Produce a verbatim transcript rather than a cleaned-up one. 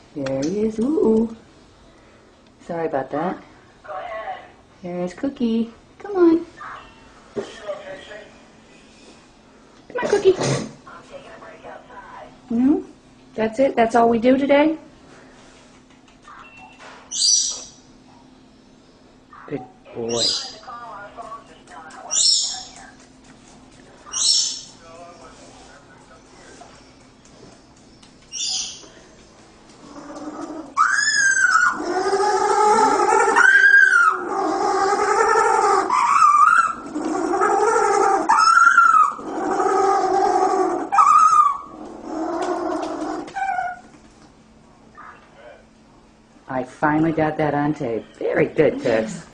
There he is. Ooh. Sorry about that. There's Cookie. Come on. Come on, Cookie. No? That's it? That's all we do today? Good boy. I finally got that on tape. Very good, Tux.